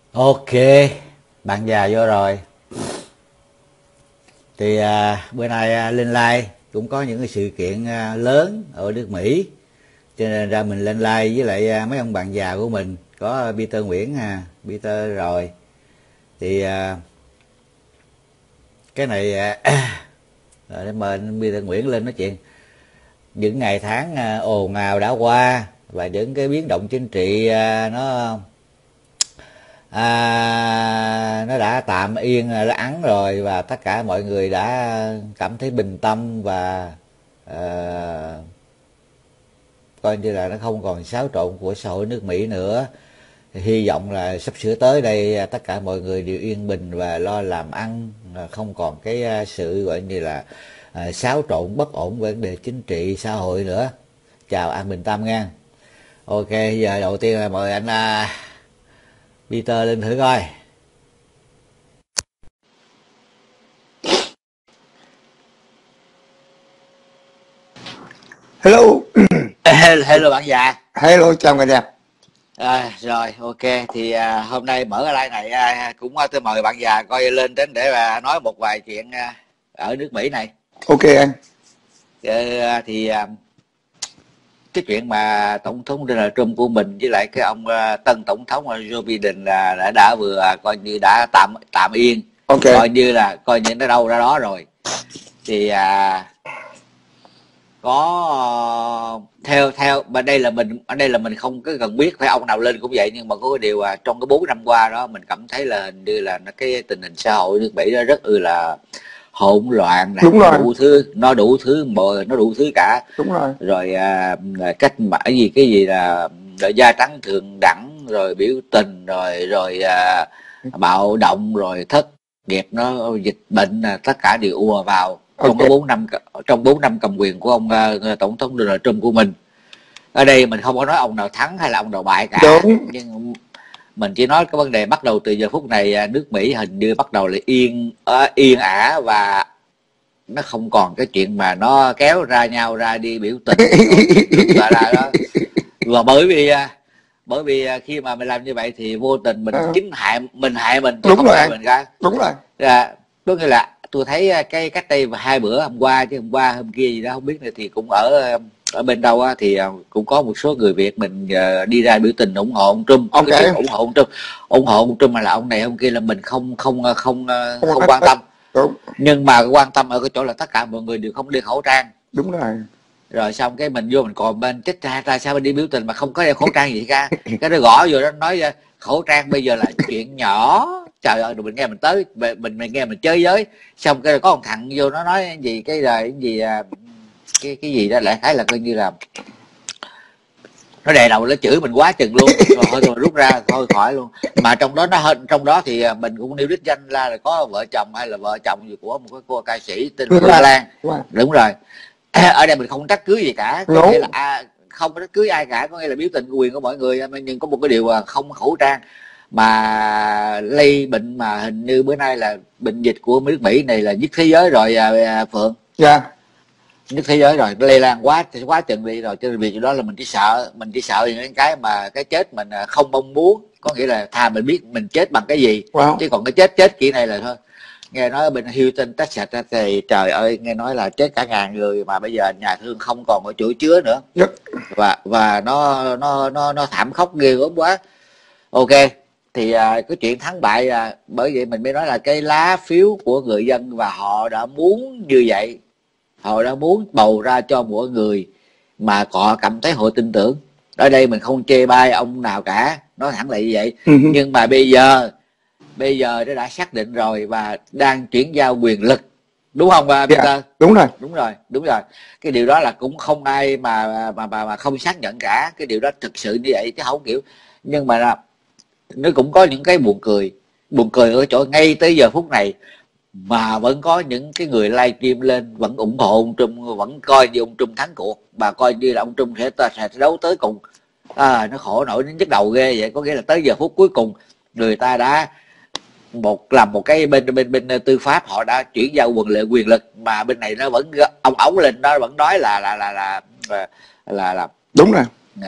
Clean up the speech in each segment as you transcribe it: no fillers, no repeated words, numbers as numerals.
Ok, bạn già vô rồi. Thì bữa nay lên live cũng có những cái sự kiện lớn ở nước Mỹ, cho nên ra mình lên live với lại mấy ông bạn già của mình, có Peter Nguyễn, Peter rồi. Thì cái này rồi để mời anh Peter Nguyễn lên nói chuyện. Những ngày tháng ồn ào đã qua và những cái biến động chính trị nó đã tạm yên ắng rồi, và tất cả mọi người đã cảm thấy bình tâm và coi như là nó không còn xáo trộn của xã hội nước Mỹ nữa. Thì hy vọng là sắp sửa tới đây tất cả mọi người đều yên bình và lo làm ăn, không còn cái sự gọi như là xáo trộn bất ổn về vấn đề chính trị xã hội nữa. Chào An Bình Tâm nha. Ok, giờ đầu tiên là mời anh Peter lên thử coi. Hello. Hello bạn già. Hello, chào cả nhà. Rồi ok, thì hôm nay mở cái live này cũng tôi mời bạn già coi lên đến để nói một vài chuyện ở nước Mỹ này. Ok anh. Thì cái chuyện mà tổng thống Donald Trump của mình với lại cái ông tân tổng thống Joe Biden là đã vừa coi như đã tạm yên, Ok. coi như nó đâu ra đó rồi. Thì có theo mà đây là mình không có cần biết phải ông nào lên cũng vậy, nhưng mà có cái điều trong cái 4 năm qua đó mình cảm thấy là hình như là cái tình hình xã hội nước Mỹ đó rất là hỗn loạn này. Đúng rồi. Nó đủ thứ cả. Đúng rồi. Rồi cách mà cái gì là da trắng thượng đẳng, rồi biểu tình, rồi bạo động, rồi thất nghiệp, nó dịch bệnh, tất cả đều ùa vào trong cái 4 năm cầm quyền của ông tổng thống Donald Trump của mình. Ở đây mình không có nói ông nào thắng hay là ông nào bại cả. Đúng. Nhưng mình chỉ nói cái vấn đề bắt đầu từ giờ phút này nước Mỹ hình như bắt đầu là yên ả, và nó không còn cái chuyện mà nó kéo ra nhau ra đi biểu tình ra đó. Và bởi vì khi mà mình làm như vậy thì vô tình mình chính hại mình chứ đúng không rồi hại anh. mình cả. Đúng rồi. Có nghĩa là tôi thấy cái cách đây 2 bữa, hôm qua hôm kia gì đó không biết này, thì cũng ở bên đâu thì cũng có một số người Việt mình đi ra biểu tình ủng hộ ông Trump. Ok. Cái chuyện ủng hộ ông Trump mà là ông này ông kia là mình không quan tâm. Đúng. Nhưng mà quan tâm ở cái chỗ là tất cả mọi người đều không đeo khẩu trang. Đúng rồi. Rồi xong cái mình vô mình còn bên chết ra sao mình đi biểu tình mà không có đeo khẩu trang gì cả. Cái nó gõ vô đó nói khẩu trang bây giờ là chuyện nhỏ. Trời ơi, rồi mình nghe mình tới mình nghe mình chơi với. Xong cái có một thằng vô nó nói gì cái gì cái gì đó lại thấy là coi như là nó đè đầu nó chửi mình quá chừng luôn. Rồi thôi rút ra thôi khỏi luôn. Mà trong đó thì mình cũng nêu đích danh là có vợ chồng hay là vợ chồng gì của một cái cô ca sĩ tên là Phương Lan. Đúng rồi. Ở đây mình không trách cứ gì cả, có nghĩa là không có trách cứ ai cả, có nghĩa là biểu tình quyền của mọi người. Nhưng có một cái điều là không khẩu trang mà lây bệnh, mà hình như bữa nay là bệnh dịch của nước Mỹ này là nhất thế giới rồi Phượng. Dạ. Nhất thế giới rồi, nó lây lan quá chừng đi rồi, cho nên vì đó là mình chỉ sợ những cái mà cái chết mình không mong muốn, có nghĩa là thà mình biết mình chết bằng cái gì. Chứ còn cái chết kiểu này là thôi. Nghe nói ở bên Houston, Texas thì trời ơi, nghe nói là chết cả 1000 người, mà bây giờ nhà thương không còn có chỗ chứa nữa. Và nó thảm khốc ghê gớm quá. Ok, thì cái chuyện thắng bại bởi vậy mình mới nói là cái lá phiếu của người dân, và họ đã muốn như vậy. Họ đã muốn bầu ra cho mỗi người mà họ cảm thấy họ tin tưởng. Ở đây mình không chê bai ông nào cả, nói thẳng lại như vậy. Nhưng mà bây giờ nó đã xác định rồi và đang chuyển giao quyền lực, đúng không Peter? Đúng rồi. Cái điều đó là cũng không ai mà không xác nhận cả. Cái điều đó thực sự như vậy chứ không kiểu. Nhưng mà là nó cũng có những cái buồn cười ở chỗ ngay tới giờ phút này mà vẫn có những cái người livestream lên vẫn ủng hộ ông Trump, vẫn coi như ông Trump thắng cuộc, và coi như là ông Trump sẽ đấu tới cùng. Nó khổ nổi đến nhức đầu ghê vậy. Có nghĩa là tới giờ phút cuối cùng người ta đã làm một cái bên tư pháp, họ đã chuyển giao quyền lực, mà bên này nó vẫn ống lên, nó vẫn nói là đúng rồi.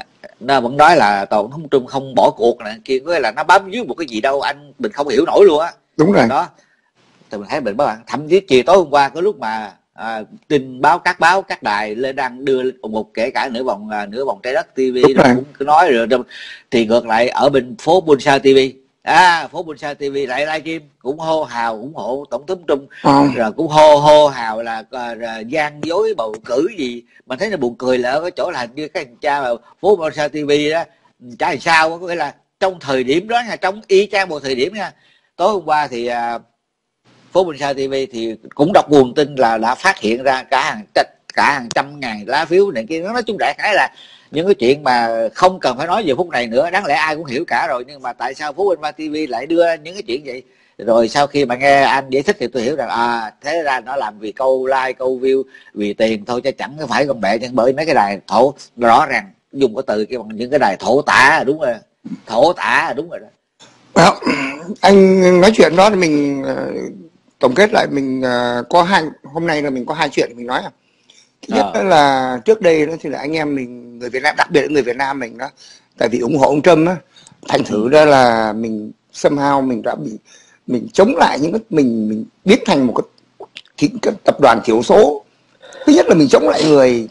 nó vẫn nói là tổng thống Trung không bỏ cuộc này kia, có là nó bám víu một cái gì đâu anh, mình không hiểu nổi luôn á. Đúng rồi đó. Thì mình thấy mình các bạn, thậm chí chiều tối hôm qua có lúc mà tin báo các đài lên đang đưa một, kể cả nửa vòng trái đất TV nó cũng cứ nói rồi. Thì ngược lại ở bên phố Busan TV, phố Busan TV lại livestream cũng hô hào ủng hộ tổng thống Trung, rồi cũng hô hào là gian dối bầu cử gì. Mình thấy nó buồn cười là ở cái chỗ là hình như cái cha mà phố Busan TV đó chả làm sao, có nghĩa là trong thời điểm đó nha, trong y chang một thời điểm nha, tối hôm qua thì phố Busan TV thì cũng đọc nguồn tin là đã phát hiện ra cả hàng trăm ngàn lá phiếu này kia. Nói chung đại khái là những cái chuyện mà không cần phải nói về phút này nữa, đáng lẽ ai cũng hiểu cả rồi, nhưng mà tại sao phố Busan TV lại đưa những cái chuyện vậy? Rồi sau khi mà nghe anh giải thích thì tôi hiểu rằng thế ra nó làm vì câu like câu view, vì tiền thôi, chứ chẳng phải con mẹ. Nhưng bởi mấy cái đài thổ, rõ ràng dùng cái từ kia bằng những cái đài thổ tả, đúng rồi, thổ tả, đúng rồi đó. Anh nói chuyện đó thì mình tổng kết lại, mình hôm nay là mình có hai chuyện mình nói. Thứ nhất là trước đây đó thì là anh em mình người Việt Nam, đặc biệt là người Việt Nam mình đó, tại vì ủng hộ ông Trump á, thành thử ra là mình somehow mình đã bị mình chống lại những cái mình biến thành một cái tập đoàn thiểu số. Thứ nhất là mình chống lại người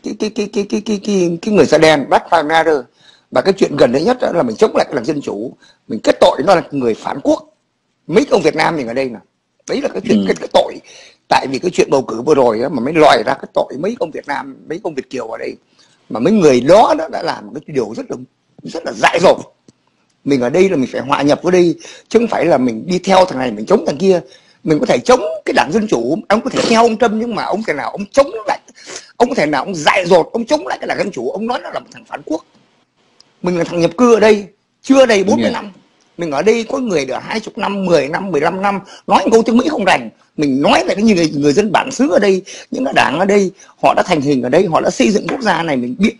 cái người da đen, Black Lives Matter, và cái chuyện gần đấy nhất đó là mình chống lại cái đảng Dân Chủ. Mình kết tội nó là người phản quốc. Mấy ông Việt Nam mình ở đây nè, đấy là cái chuyện cái tội. Tại vì cái chuyện bầu cử vừa rồi đó, mà mới lòi ra cái tội mấy ông Việt Nam, mấy ông Việt kiều ở đây, mà mấy người đó đã làm cái điều rất là dại dột. Mình ở đây là mình phải hòa nhập với đây, chứ không phải là mình đi theo thằng này mình chống thằng kia. Mình có thể chống cái đảng Dân Chủ, ông có thể theo ông Trump, nhưng mà ông thể nào ông chống lại, ông có thể nào ông dại dột ông chống lại cái đảng Dân Chủ, ông nói nó là một thằng phản quốc. Mình là thằng nhập cư ở đây chưa đầy 40 năm, mình ở đây có người được 20 năm, 10 năm, 15 năm, nói câu tiếng Mỹ không rành. Mình nói về cái người dân bản xứ ở đây, những cái đảng ở đây, họ đã thành hình ở đây, họ đã xây dựng quốc gia này, mình biết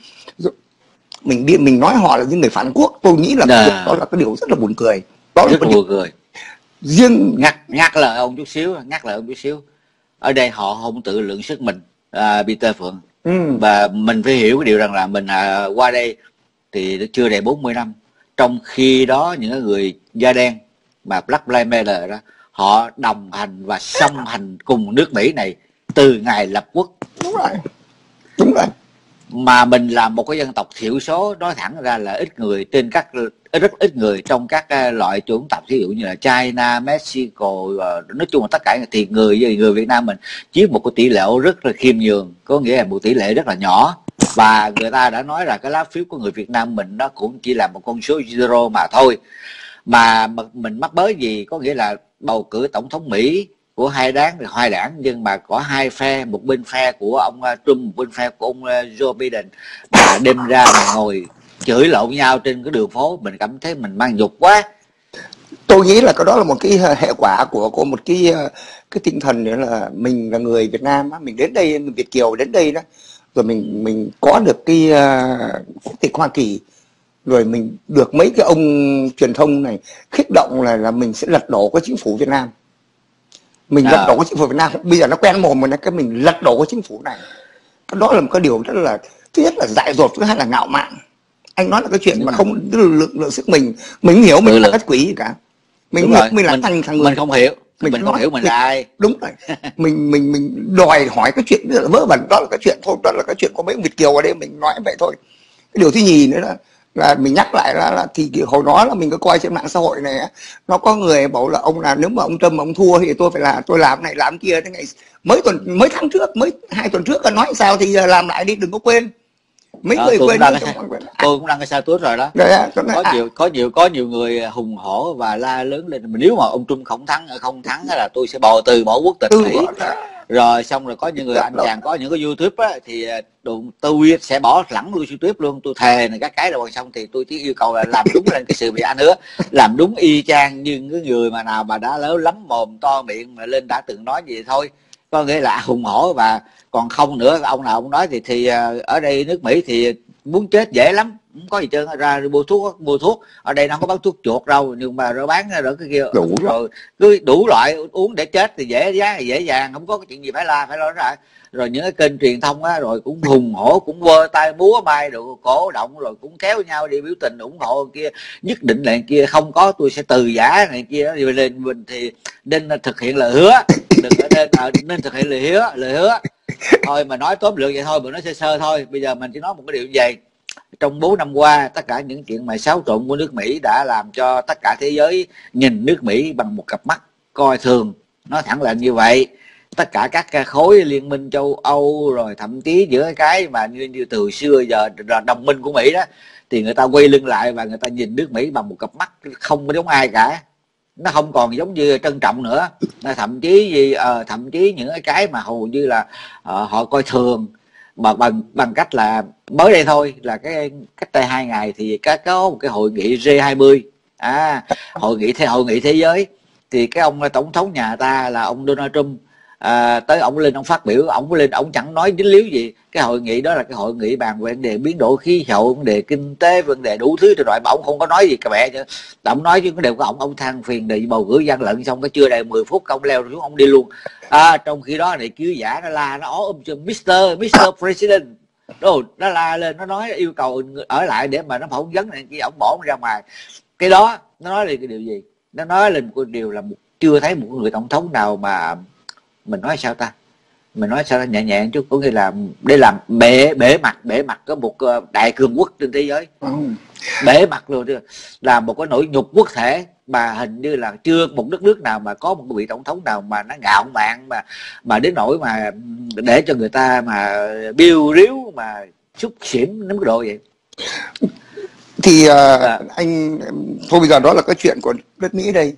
mình nói họ là những người phản quốc. Tôi nghĩ là đó là cái điều rất là buồn cười. Đó rất là buồn cười. Riêng ngắt lời ông chút xíu, ở đây họ không tự lượng sức mình, Peter Phượng. Và mình phải hiểu cái điều rằng là mình qua đây thì chưa đầy 40 năm. Trong khi đó những người da đen mà Black Lives Matter đó, họ đồng hành và song hành cùng nước Mỹ này từ ngày lập quốc. Đúng rồi. Mà mình là một cái dân tộc thiểu số, nói thẳng ra là ít người trên rất ít người trong các loại chủng tộc, ví dụ như là China, Mexico, nói chung là tất cả thì người Việt Nam mình chiếm một cái tỷ lệ rất là khiêm nhường, có nghĩa là một tỷ lệ rất là nhỏ. Và người ta đã nói là cái lá phiếu của người Việt Nam mình nó cũng chỉ là một con số zero mà thôi. Mà mình mắc bớ gì, có nghĩa là bầu cử tổng thống Mỹ của hai đảng, nhưng mà có hai phe, một bên phe của ông Trump, một bên phe của ông Joe Biden, mà đem ra mà ngồi chửi lộn nhau trên cái đường phố. Mình cảm thấy mình mang nhục quá. Tôi nghĩ là cái đó là một cái hệ quả của một cái tinh thần nữa, là mình là người Việt Nam á, mình đến đây, mình Việt kiều đến đây đó, rồi mình có được cái quốc tịch Hoa Kỳ, rồi mình được mấy cái ông truyền thông này khích động là mình sẽ lật đổ cái chính phủ Việt Nam. Mình lật đổ cái chính phủ Việt Nam, bây giờ nó quen mồm mình, cái mình lật đổ cái chính phủ này. Cái đó là một cái điều rất là, thứ nhất là dại dột, thứ hai là ngạo mạn. Anh nói là cái chuyện mà không lượng sức mình hiểu mình là cái quỷ gì cả. Mình là thằng người mình không hiểu, mình không hiểu mình là ai. Đúng rồi. mình đòi hỏi cái chuyện rất là vớ vẩn, đó là cái chuyện thôi, đó là cái chuyện của mấy Việt kiều ở đây, mình nói vậy thôi. Cái điều thứ nhì nữa là mình nhắc lại là thì hồi đó là mình có coi trên mạng xã hội này, nó có người bảo là ông là nếu mà ông Trump mà ông thua thì tôi làm này làm kia. Thế ngày mấy tháng trước, mới 2 tuần trước nói sao thì làm lại đi, đừng có quên. Mấy người quên. Tôi cũng đăng cái sao tuốt rồi đó. Có nhiều người hùng hổ và la lớn lên, nếu mà ông Trump không thắng là tôi sẽ từ bỏ quốc tịch Mỹ. Rồi xong rồi có những người anh chàng có những cái YouTube á, thì tôi sẽ bỏ lẳng luôn YouTube luôn, tôi thề này các cái rồi. Xong thì tôi chỉ yêu cầu là làm đúng lên cái sự bị anh hứa, làm đúng y chang như cái người mà nào mà đã lớn lắm mồm to miệng mà lên đã từng nói gì thôi. Có nghĩa là hùng hổ. Và còn không nữa, ông nào ông nói thì ở đây nước Mỹ thì muốn chết dễ lắm, không có gì trơn, ra mua thuốc ở đây nó không có bán thuốc chuột đâu, nhưng mà rồi bán rồi cái kia đủ rồi cứ đủ loại uống để chết thì dễ dàng, không có cái chuyện gì phải lo ra. Rồi những cái kênh truyền thông á rồi cũng hùng hổ, cũng vơ tay múa may được cổ động, rồi cũng kéo nhau đi biểu tình ủng hộ kia, nhất định là kia không có tôi sẽ từ giả này kia. Rồi lên mình thì nên thực hiện lời hứa, đừng nên thực hiện lời hứa thôi. Mà nói tóm lược vậy thôi, mà nói sơ thôi. Bây giờ mình chỉ nói một cái điều như vậy: trong 4 năm qua, tất cả những chuyện mà xáo trộn của nước Mỹ đã làm cho tất cả thế giới nhìn nước Mỹ bằng một cặp mắt coi thường. Nói thẳng là như vậy. Tất cả các khối liên minh châu Âu, rồi thậm chí giữa cái mà như từ xưa giờ là đồng minh của Mỹ đó, thì người ta quay lưng lại và người ta nhìn nước Mỹ bằng một cặp mắt không có giống ai cả. Nó không còn giống như trân trọng nữa. Thậm chí những cái mà hầu như là họ coi thường, mà bằng cách là mới đây thôi, là cái cách đây 2 ngày thì có một cái hội nghị G20, hội nghị thế giới, thì cái ông tổng thống nhà ta là ông Donald Trump tới ông lên ông phát biểu, ông chẳng nói dính líu gì. Cái hội nghị đó là cái hội nghị bàn về vấn đề biến đổi khí hậu, vấn đề kinh tế, vấn đề đủ thứ rồi, mà ông không có nói gì cả mẹ chứ. Ông nói chứ cái đều của ông than phiền để bầu cử gian lận, xong cái chưa đầy 10 phút ông leo xuống ông đi luôn. Trong khi đó này ký giả nó la nó ó cho Mr. President đồ, nó la lên, nó nói yêu cầu ở lại để mà nó phỏng vấn này kia, ông bỏ ra ngoài. Cái đó nó nói là cái điều gì? Nó nói lên một điều là chưa thấy một người tổng thống nào mà mình nói sao nhẹ nhẹ chút, có nghĩa là để làm bể mặt có một đại cường quốc trên thế giới, bể mặt luôn, là một cái nỗi nhục quốc thể mà hình như là chưa một đất nước nào mà có một vị tổng thống nào mà nó ngạo mạn mà đến nỗi mà để cho người ta mà biêu riếu mà xúc xỉm đến mức độ vậy. Thì anh thôi, bây giờ đó là cái chuyện của đất Mỹ đây.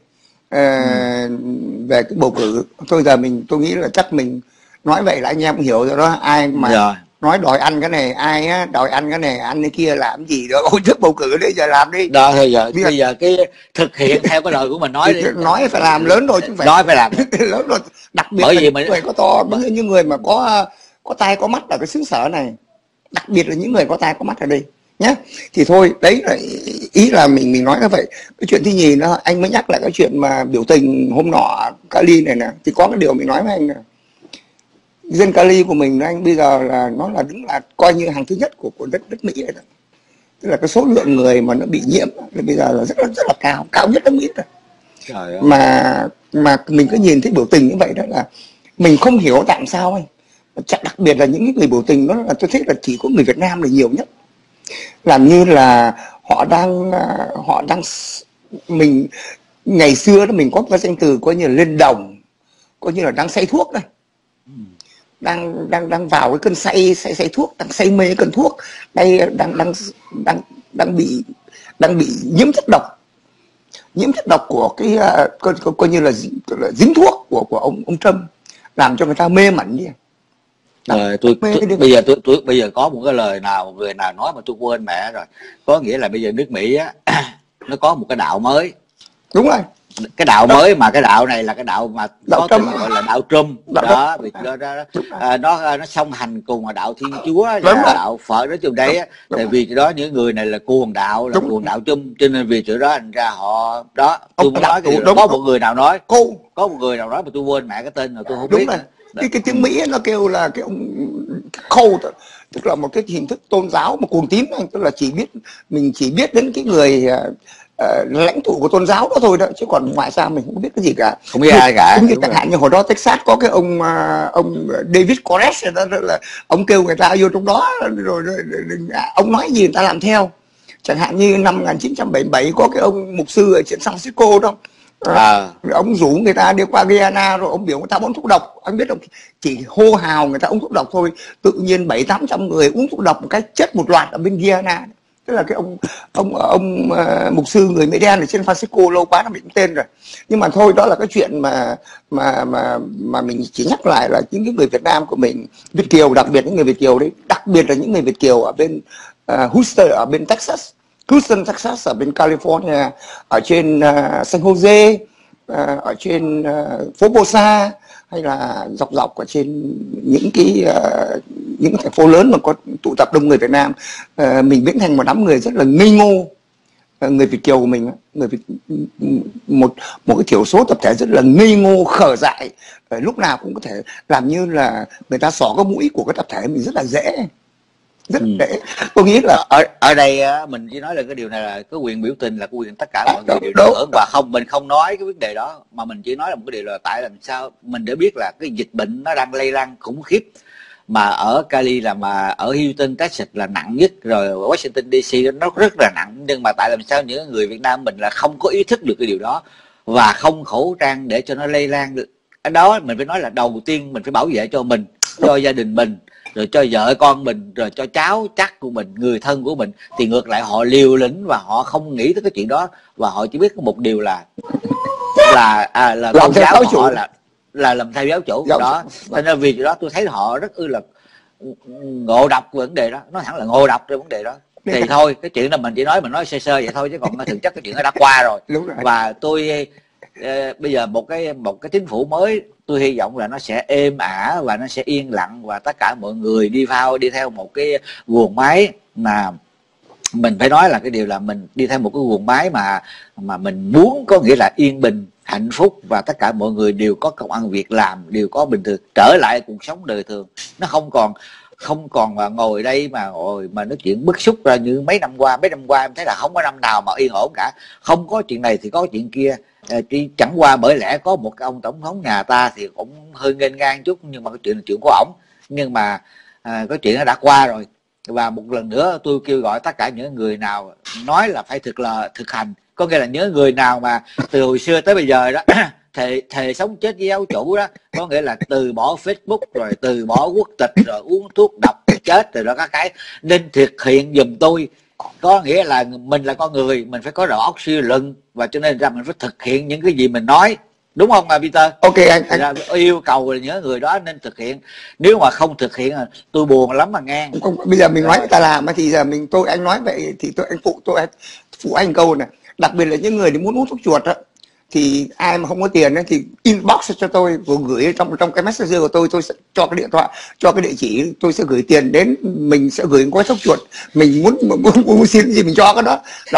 Về cái bầu cử thôi, giờ tôi nghĩ là chắc mình nói vậy là anh em cũng hiểu rồi đó. Ai mà nói đòi ăn cái này, ai á đòi ăn cái này ăn cái kia làm gì đó, ôi trước bầu cử đấy giờ làm đi đó. Thôi bây giờ cái thực hiện theo cái lời của mình nói đi, nói phải làm lớn rồi chứ phải nói phải làm lớn rồi. Đặc biệt bởi vì là người có to, những người mà có tai có mắt ở cái xứ sở này, đặc biệt là những người có tai có mắt ở đây nhé. Thì thôi, đấy là ý là mình nói như vậy. Cái chuyện thứ nhì nó anh mới nhắc lại cái chuyện mà biểu tình hôm nọ Cali này nè, thì có cái điều mình nói với anh là dân Cali của mình anh bây giờ là nó là đứng là coi như hàng thứ nhất của đất Mỹ này đó. Tức là cái số lượng người mà nó bị nhiễm bây giờ là rất là cao nhất nước Mỹ rồi. Mà mình cứ nhìn thấy biểu tình như vậy đó là mình không hiểu tại sao anh. Đặc biệt là những người biểu tình đó là tôi thấy là chỉ có người Việt Nam là nhiều nhất. Làm như là họ đang mình ngày xưa đó mình có cái danh từ coi như là lên đồng, coi như là đang say thuốc đây, đang vào cái cơn say thuốc, đang say mê cơn thuốc đây, đang bị nhiễm chất độc của cái coi như là dính thuốc của ông Trump, làm cho người ta mê mẩn đi. Bây giờ có một cái lời nào người nào nói mà tôi quên mẹ rồi. Có nghĩa là bây giờ nước Mỹ á nó có một cái đạo mới. Đúng rồi. Cái đạo mới mà cái đạo này là cái đạo mà có tên gọi là đạo Trump đó. Vì nó song hành cùng là đạo Thiên Chúa và đạo Phật nói chung đấy á. Tại vì đó những người này là cuồng đạo, cuồng đạo Trump, cho nên vì chỗ đó thành ra họ đó. Tôi muốn nói có một người nào nói mà tôi quên mẹ cái tên rồi tôi không biết. Cái tiếng Mỹ nó kêu là cái ông Cole, tức là một cái hình thức tôn giáo mà cuồng tín anh, tức là mình chỉ biết đến cái người lãnh tụ của tôn giáo đó thôi đó, chứ còn ngoại sao mình không biết cái gì cả, không biết ai cả. Cũng như chẳng hạn như hồi đó Texas có cái ông David Koresh đó, là ông kêu người ta vô trong đó rồi ông nói gì người ta làm theo. Chẳng hạn như năm 1977 có cái ông mục sư ở trên San Francisco đó, ông rủ người ta đi qua Guyana rồi ông biểu người ta uống thuốc độc. Anh biết không, chỉ hô hào người ta uống thuốc độc thôi, tự nhiên 700-800 người uống thuốc độc một cái chết một loạt ở bên Guyana. Tức là cái ông mục sư người Mỹ đen ở trên Francisco lâu quá nó bị tên rồi. Nhưng mà thôi, đó là cái chuyện mà mình chỉ nhắc lại là những cái người Việt Nam của mình, Việt kiều, đặc biệt những người Việt kiều đấy, đặc biệt là những người Việt kiều ở bên Houston, ở bên Texas, Houston, Texas, ở bên California, ở trên San Jose, ở trên phố Bosa, hay là dọc ở trên những những thành phố lớn mà có tụ tập đông người Việt Nam, mình biến thành một đám người rất là ngây ngô. Người Việt kiều của mình, người Việt, một cái thiểu số tập thể rất là ngây ngô khờ dại, lúc nào cũng có thể làm như là người ta xỏ cái mũi của cái tập thể mình rất là dễ. Rất dễ. Tôi nghĩ là ở đây mình chỉ nói là cái điều này là cái quyền biểu tình là cái quyền tất cả mọi người đều được hưởng, và mình không nói cái vấn đề đó, mà mình chỉ nói là một cái điều là tại làm sao mình để biết là cái dịch bệnh nó đang lây lan khủng khiếp, mà ở Cali là mà ở Houston, Texas là nặng nhất, rồi Washington DC nó rất là nặng, nhưng mà tại làm sao những người Việt Nam mình là không có ý thức được cái điều đó và không khẩu trang để cho nó lây lan được. Cái đó mình phải nói là đầu tiên mình phải bảo vệ cho mình, cho gia đình mình, rồi cho vợ con mình, rồi cho cháu chắc của mình, người thân của mình, thì ngược lại họ liều lĩnh và họ không nghĩ tới cái chuyện đó, và họ chỉ biết có một điều là tôn giáo của họ là làm theo giáo chủ đó. Cho nên vì đó tôi thấy họ rất là ngộ độc về vấn đề đó, nó thẳng là ngộ độc trên vấn đề đó. Thì thôi cái chuyện là mình chỉ nói sơ sơ vậy thôi, chứ còn thực chất cái chuyện nó đã qua rồi. Và tôi bây giờ một cái chính phủ mới, tôi hy vọng là nó sẽ êm ả và nó sẽ yên lặng, và tất cả mọi người đi theo một cái guồng máy mà mình phải nói là cái điều là mình đi theo một cái guồng máy mà mình muốn, có nghĩa là yên bình, hạnh phúc, và tất cả mọi người đều có công ăn việc làm, đều có bình thường, trở lại cuộc sống đời thường. Nó không còn ngồi đây mà nói chuyện bức xúc ra như mấy năm qua em thấy là không có năm nào mà yên ổn cả, không có chuyện này thì có chuyện kia. Chẳng qua bởi lẽ có một cái ông tổng thống nhà ta thì cũng hơi nghênh ngang chút, nhưng mà cái chuyện là chuyện của ổng, nhưng mà cái chuyện nó đã qua rồi. Và một lần nữa tôi kêu gọi tất cả những người nào nói là phải thực hành, có nghĩa là những người nào mà từ hồi xưa tới bây giờ đó thề sống chết với giáo chủ đó, có nghĩa là từ bỏ Facebook, rồi từ bỏ quốc tịch, rồi uống thuốc độc rồi chết rồi đó, các cái nên thực hiện giùm tôi. Có nghĩa là mình là con người, mình phải có đầu óc suy luận, và cho nên ra mình phải thực hiện những cái gì mình nói, đúng không Peter? Ok anh yêu cầu là những người đó nên thực hiện, nếu mà không thực hiện tôi buồn lắm mà nghe. Bây giờ mình nói người ta làm thì giờ anh nói vậy thì anh phụ anh câu này, đặc biệt là những người muốn uống thuốc chuột á, thì ai mà không có tiền ấy, thì inbox cho tôi, rồi gửi trong cái messenger của tôi sẽ cho cái điện thoại, cho cái địa chỉ, tôi sẽ gửi tiền đến, mình sẽ gửi gói thuốc chuột, mình muốn xin gì mình cho cái đó là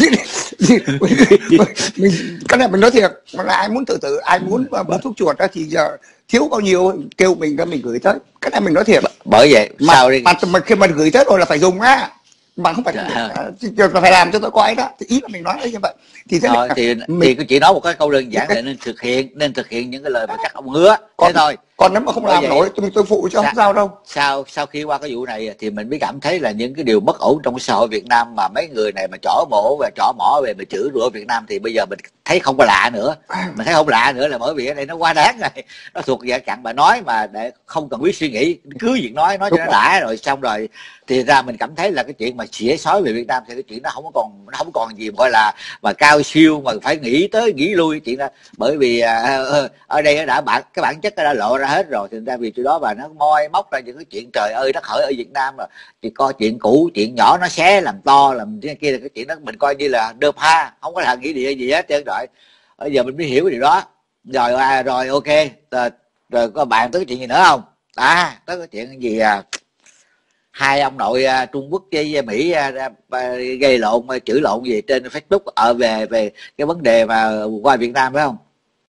mình cái này mình nói thiệt, mà là ai muốn tự tử, ai muốn mua thuốc chuột đó thì giờ thiếu bao nhiêu kêu mình gửi tới, cái này mình nói thiệt. Bởi vậy mà khi mà gửi tới rồi là phải dùng á, mà không phải phải làm cho tôi coi đó, thì ý là mình nói như vậy. Thì tôi chỉ nói một cái câu đơn giản là nên thực hiện những cái lời mà các ông hứa, thế thôi. Còn nếu mà không làm nổi tôi phụ cho không sao đâu. Sau khi qua cái vụ này thì mình mới cảm thấy là những cái điều bất ổn trong xã hội Việt Nam, mà mấy người này mà trỏ mỏ về mà chửi rủa Việt Nam, thì bây giờ mình thấy không có lạ nữa. Mình thấy không lạ nữa là bởi vì ở đây nó quá đáng rồi, nó thuộc dạng chặn bà nói mà để không cần biết suy nghĩ, cứ việc nói cho nó đã rồi xong rồi. Thì ra mình cảm thấy là cái chuyện mà xỉa xói về Việt Nam thì cái chuyện nó không còn gì gọi là mà cao siêu mà phải nghĩ tới nghĩ lui chuyện đó. Bởi vì ở đây cái bản chất đã lộ ra hết rồi, thì ra vì từ đó bà nó moi móc ra những cái chuyện trời ơi đất hỡi ở Việt Nam, rồi thì coi chuyện cũ chuyện nhỏ nó xé làm to làm cái kia, là cái chuyện đó mình coi như là đơm ha, không có là nghĩ gì hết trơn. Rồi bây giờ mình mới hiểu cái điều đó rồi ok. Rồi có bạn tới cái chuyện gì nữa không? Tới cái chuyện gì hai ông nội Trung Quốc với Mỹ gây lộn chửi lộn gì trên Facebook về cái vấn đề mà qua Việt Nam phải không?